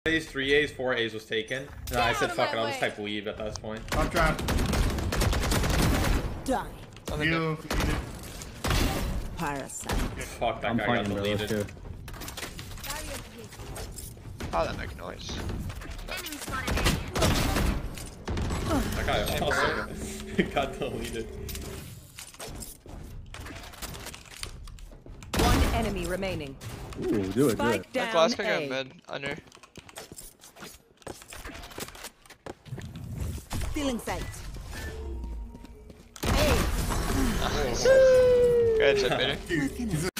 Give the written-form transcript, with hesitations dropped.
A's, 3 A's, 4 A's was taken. And I said, fuck it, I'll just type leave at this point. I'm trying. Die. You. Parasite. Fuck, that guy got deleted. Oh, that make noise. That guy also got deleted. One enemy remaining. Ooh, do it. Spike down Glass can A. go mid, under. Stealing sight. Nice. Good, Jet Peter. Dude,